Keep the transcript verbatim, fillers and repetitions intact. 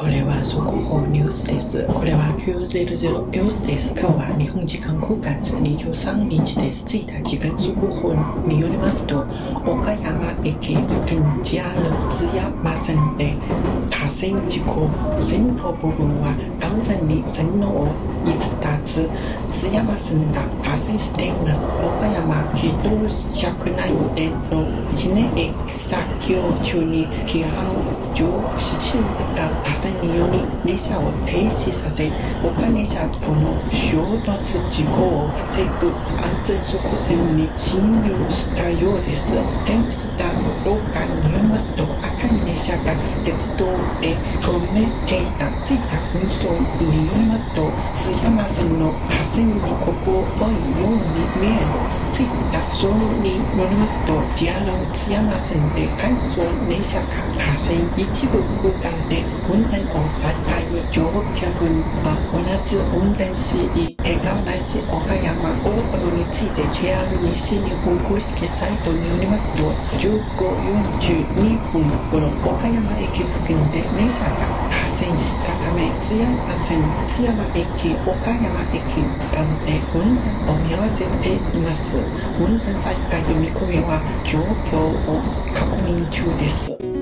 これは速報ニュースです。これはきゅうぜろぜろニュースです。今日は日本時間くがつにじゅうさんにちです。ついたちが速報によりますと、岡山駅付近 ジェイアール 津山線で架線事故、線路部分は完全に線路を逸脱、津山線が破損しています。岡山機動車内でのいちねん駅作業中に規範じゅうななが破線により列車を停止させ、他列車との衝突事故を防ぐ安全側線に進入したようです。転覆した廊下によりますと、赤い列車が鉄道で止めていたついた運送によりますと、津山線の破線にここっぽいように見える。ついたそれによりますと、 ジェイアール 津山線で回送列車が破線、一部区間で運転を再開、乗客は同じ運転し怪我なし。岡山このことについて ジェイアール 西日本公式サイトによりますと、じゅうごじよんじゅうにふん頃、岡山駅付近で列車が破線したため、津山線津山駅岡山駅間で運転を見合わせています。運転再開の見込みは状況を確認中です。